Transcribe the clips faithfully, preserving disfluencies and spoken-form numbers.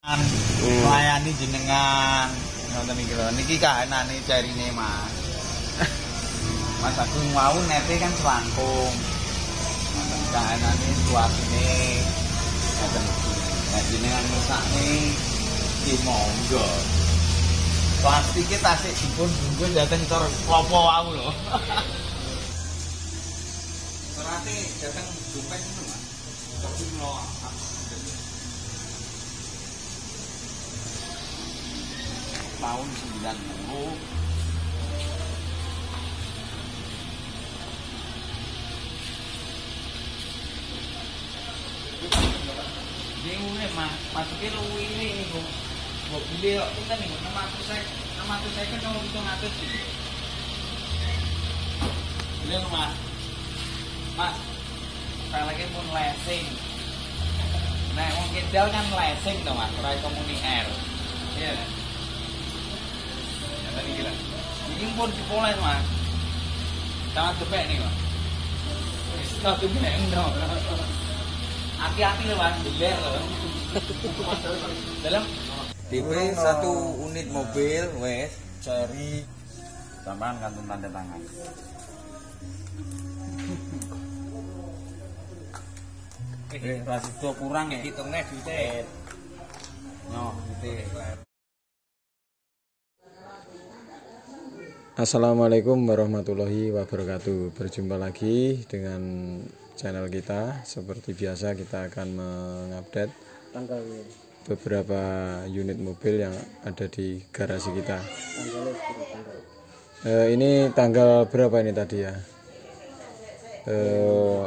Melayani jenengan ngoten iki lho. Niki kahanane carine Mas. Mas Agung mau nete kan selangkung. Ngoten kahanane suasine ngoten iki. Nah jenengan mesakne iki monggo. Plastike tasik dipun bungkus dateng cor klopo wau lho. Serate dateng dompet ngono Mas. Tapi kula tahun sembilan puluh ini udah mas masukin lu ini kok kok beli kok kita nih nama aku saya nama aku saya kan mau itu ngatur sih beli mas mas saya lagi pun lesing nah mungkin dia kan lesing tuh mas rai komuni air iya tadi gila. Ini pun dipoles mas. Sangat gepek nih mas. Sangat gepek no. Hati-hati loh mas, beler loh. Dalam tipe satu unit mobil, wes cari tambahan kantong tanda tangan. Eh, rasido kurang ya. Hitungnya duitnya. No, duitnya. Assalamualaikum warahmatullahi wabarakatuh. Berjumpa lagi dengan channel kita. Seperti biasa kita akan mengupdate beberapa unit mobil yang ada di garasi kita. Eh, ini tanggal berapa ini tadi ya? Eh,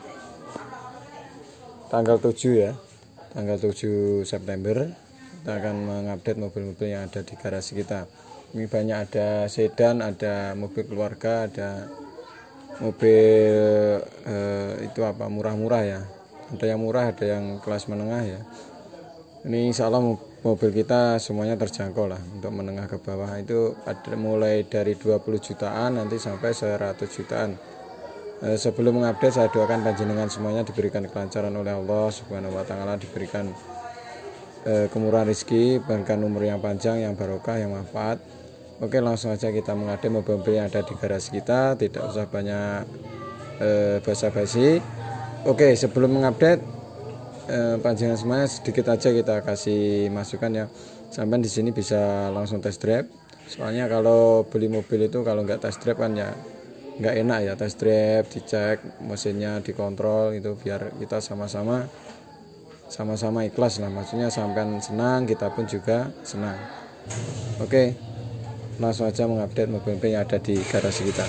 tanggal tujuh ya. Tanggal tujuh September kita akan mengupdate mobil-mobil yang ada di garasi kita. Ini banyak ada sedan, ada mobil keluarga, ada mobil eh, itu apa murah-murah ya. Ada yang murah, ada yang kelas menengah ya. Ini insya Allah mobil kita semuanya terjangkau lah untuk menengah ke bawah itu ada mulai dari dua puluh jutaan nanti sampai seratus jutaan. Eh, sebelum mengupdate saya doakan panjenengan semuanya diberikan kelancaran oleh Allah Subhanahu wa taala, diberikan eh, kemurahan rezeki, bahkan umur yang panjang, yang barokah, yang manfaat. Oke, langsung aja kita mengupdate mobil-mobil yang ada di garasi kita, tidak usah banyak eh, basa-basi. Oke, sebelum mengupdate eh, panjangan semuanya sedikit aja kita kasih masukan ya. Sampai di sini bisa langsung test drive. Soalnya kalau beli mobil itu kalau nggak test drive kan ya nggak enak ya, test drive, dicek mesinnya, dikontrol itu biar kita sama-sama sama-sama ikhlas lah. Maksudnya sampai senang, kita pun juga senang. Oke. Langsung aja mengupdate mobil-mobil yang ada di garasi kita.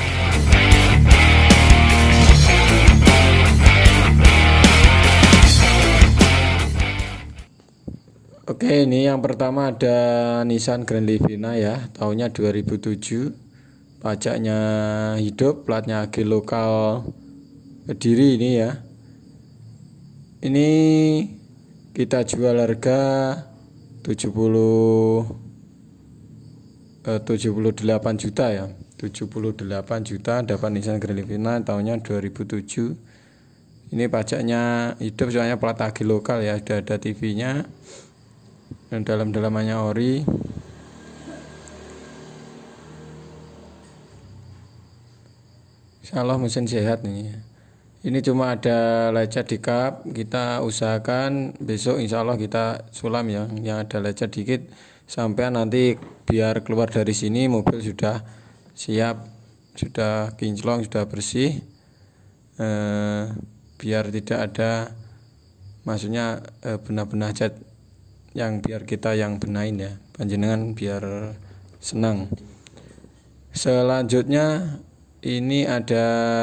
Oke, ini yang pertama ada Nissan Grand Livina ya, tahunnya dua ribu tujuh. Pajaknya hidup, platnya A G lokal Kediri ini ya. Ini kita jual harga tujuh puluh tujuh puluh delapan juta ya, tujuh puluh delapan juta dapat Nissan Grand Livina tahunnya dua ribu tujuh. Ini pajaknya hidup soalnya plat A G lokal ya, sudah ada T V-nya dan dalam-dalamannya ori. Insyaallah mesin sehat nih. Ini cuma ada lecet di kap, kita usahakan besok insyaallah kita sulam ya, yang ada lecet dikit sampai nanti biar keluar dari sini mobil sudah siap, sudah kinclong, sudah bersih, eh, biar tidak ada maksudnya eh, benah-benah cat yang biar kita yang benahin ya, panjenengan biar senang. Selanjutnya ini ada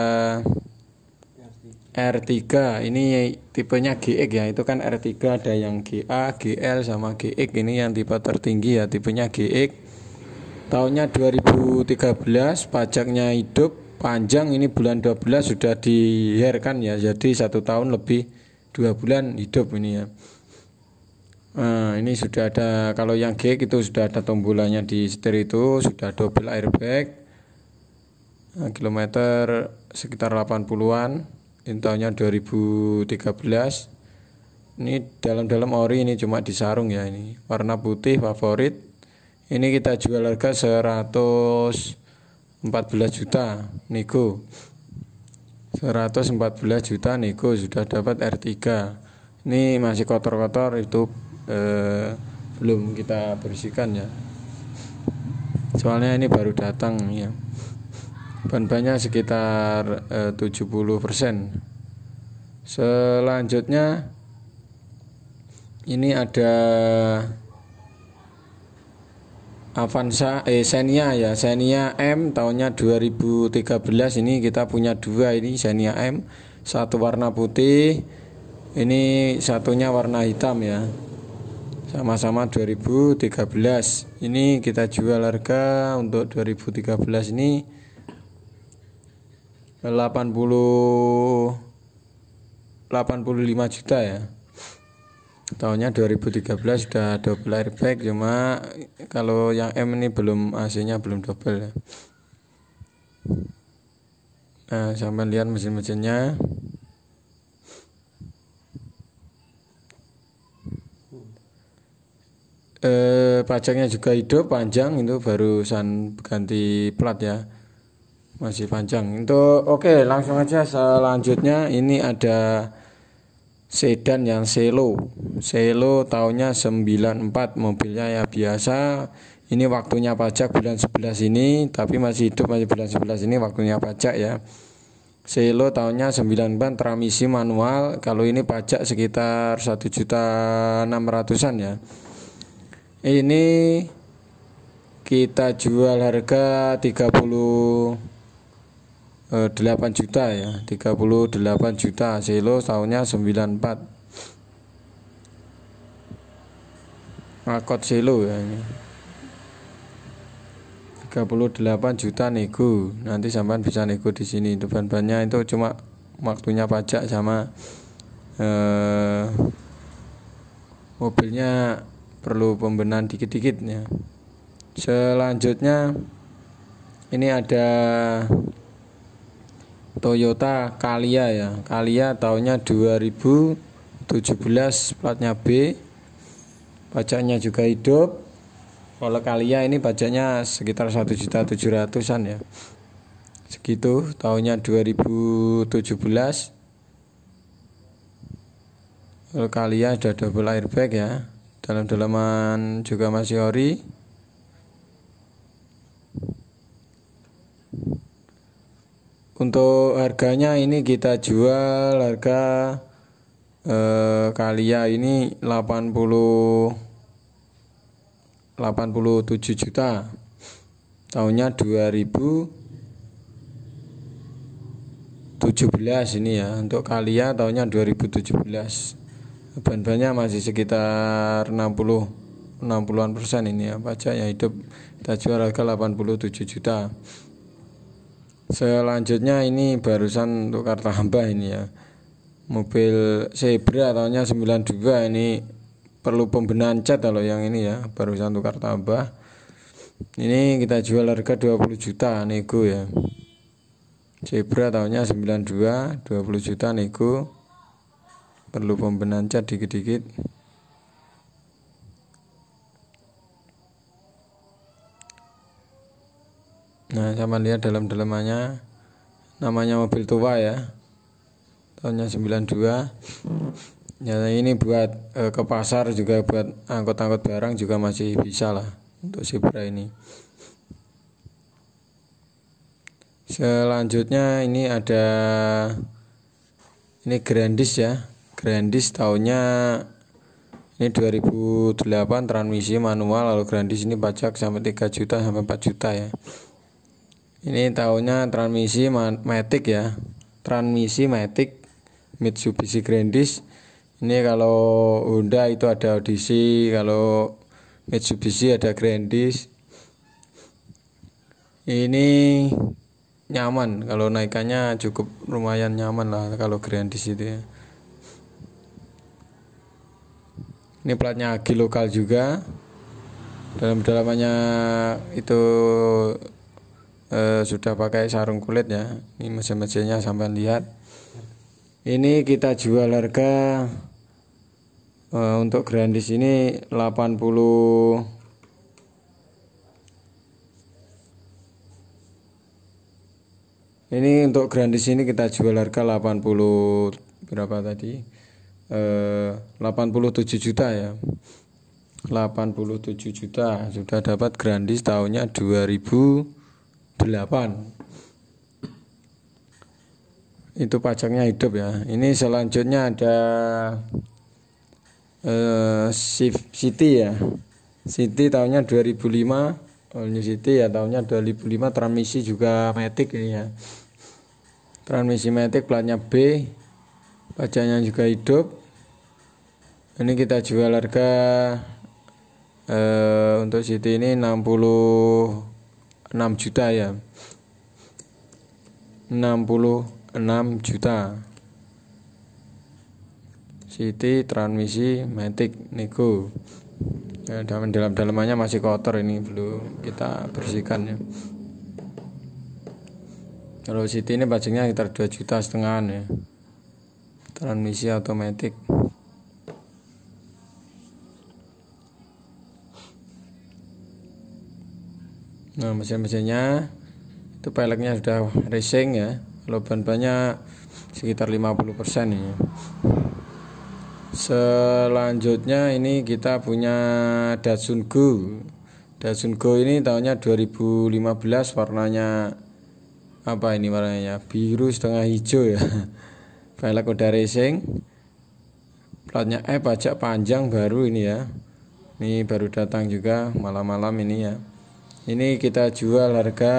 R tiga, ini tipenya G X ya, itu kan R tiga ada yang G A, G L sama G X, ini yang tipe tertinggi ya, tipenya G X. Tahunnya dua ribu tiga belas, pajaknya hidup, panjang, ini bulan dua belas sudah diherkan ya, jadi satu tahun lebih dua bulan hidup ini ya. Nah, ini sudah ada, kalau yang G X itu sudah ada tombolannya di setir itu, sudah double airbag, nah, kilometer sekitar delapan puluhan. Ini tahunnya dua ribu tiga belas. Ini dalam-dalam ori, ini cuma di sarung ya, ini warna putih favorit. Ini kita jual harga seratus empat belas juta nego. seratus empat belas juta nego, sudah dapat R tiga. Ini masih kotor-kotor, itu eh, belum kita bersihkan ya. Soalnya ini baru datang ya. Ban-bannya sekitar eh, tujuh puluh persen. Selanjutnya ini ada Avanza eh Xenia ya, Xenia M tahunnya dua ribu tiga belas. Ini kita punya dua, ini Xenia M, satu warna putih, ini satunya warna hitam ya. Sama-sama dua ribu tiga belas. Ini kita jual harga untuk dua ribu tiga belas ini delapan puluh delapan puluh lima juta ya. Tahunnya dua ribu tiga belas, sudah double airbag, cuma kalau yang M ini belum, A C-nya belum double ya. Nah, sampai lihat mesin-mesinnya. Eh, pajaknya juga hidup, panjang, itu barusan ganti plat ya, masih panjang. Untuk oke, langsung aja selanjutnya. Ini ada sedan yang Selo. Selo tahunnya sembilan puluh empat, mobilnya ya biasa. Ini waktunya pajak bulan sebelas ini, tapi masih hidup, masih bulan sebelas ini waktunya pajak ya. Selo tahunnya sembilan puluh empat, transmisi manual. Kalau ini pajak sekitar satu juta enam ratusan ya. Ini kita jual harga tiga puluh delapan juta ya, tiga puluh delapan juta. Selo tahunnya sembilan puluh empat. Makot Selo ya ini. tiga puluh delapan juta nego. Nanti sampean bisa nego di sini. Itu ban-bannya itu cuma waktunya pajak sama eh, mobilnya perlu pembenahan dikit-dikit ya. Selanjutnya ini ada Toyota Calya ya. Calya tahunnya dua ribu tujuh belas, platnya B. Pajaknya juga hidup. Kalau Calya ini pajaknya sekitar satu juta tujuh ratusan ya. Segitu tahunnya dua ribu tujuh belas. Kalau Calya ada double airbag ya. Dalam-dalaman juga masih ori. Untuk harganya ini kita jual harga eh, Calya ini delapan puluh tujuh juta. Tahunnya dua ribu tujuh belas ini ya. Untuk Calya tahunnya dua ribu tujuh belas. Ban-bannya masih sekitar enam puluhan persen ini ya. Pajaknya hidup, kita jual harga delapan puluh tujuh juta. Selanjutnya ini barusan tukar tambah ini ya. Mobil Zebra tahunnya sembilan puluh dua, ini perlu pembenahan cat kalau yang ini ya, barusan tukar tambah. Ini kita jual harga dua puluh juta nego ya. Zebra tahunnya sembilan puluh dua, dua puluh juta nego. Perlu pembenahan cat dikit-dikit. Nah, sama lihat dalam-dalamannya. Namanya mobil tua ya. Tahunnya sembilan puluh dua. Ya, ini buat e, ke pasar juga, buat angkut-angkut barang juga masih bisa lah untuk Zebra ini. Selanjutnya ini ada ini Grandis ya. Grandis tahunnya ini dua ribu delapan, transmisi manual. Lalu Grandis ini pajak sampai tiga juta sampai empat juta ya. Ini tahunnya transmisi matic ya. Transmisi matic Mitsubishi Grandis. Ini kalau Honda itu ada Odyssey, kalau Mitsubishi ada Grandis. Ini nyaman, kalau naikannya cukup lumayan nyaman lah kalau Grandis itu ya. Ini platnya Agi lokal juga. Dalam-dalamannya itu eh, sudah pakai sarung kulit ya. Ini mesin-mesinnya sampai lihat. Ini kita jual harga Uh, untuk grandis ini delapan puluh ini untuk grandis ini kita jual harga delapan puluh berapa tadi? Uh, delapan puluh tujuh juta ya. delapan puluh tujuh juta sudah dapat grandis tahunnya dua ribu delapan. Itu pajaknya hidup ya. Ini selanjutnya ada Uh, City ya, City tahunnya dua ribu lima, All New City ya tahunnya dua ribu lima, transmisi juga matic ini ya, transmisi matic, platnya B, pajaknya juga hidup. Ini kita jual harga uh, untuk City ini enam puluh enam juta ya, enam puluh enam juta. City transmisi matic nego. Ya, dalam dalam dalamannya masih kotor, ini belum kita bersihkan ya. Kalau City ini pajaknya sekitar dua juta setengah ya. Transmisi otomatis. Nah, mesin-mesinnya itu peleknya sudah racing ya. Kalau ban-bannya sekitar lima puluh persen ya. Selanjutnya ini kita punya Datsun Go. Datsun Go ini tahunnya dua ribu lima belas, warnanya apa ini warnanya? Biru setengah hijau ya. Velg udah racing. Platnya E, pajak panjang baru ini ya. Ini baru datang juga malam-malam ini ya. Ini kita jual harga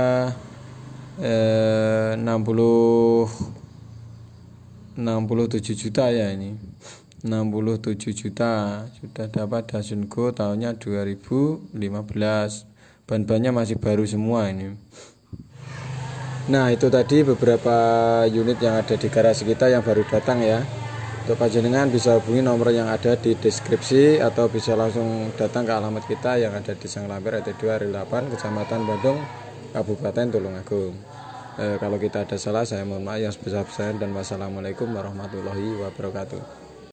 eh, enam puluh enam puluh tujuh juta ya ini. enam puluh tujuh juta sudah dapat Datsun Go tahunnya dua ribu lima belas. Ban-bannya masih baru semua ini. Nah, itu tadi beberapa unit yang ada di garasi kita yang baru datang ya. Untuk panjenengan bisa hubungi nomor yang ada di deskripsi atau bisa langsung datang ke alamat kita yang ada di Sanglampir R T dua R W delapan, Kecamatan Bandung, Kabupaten Tulungagung. Eh, kalau kita ada salah saya mohon maaf yang sebesar-besarnya, dan wassalamualaikum warahmatullahi wabarakatuh.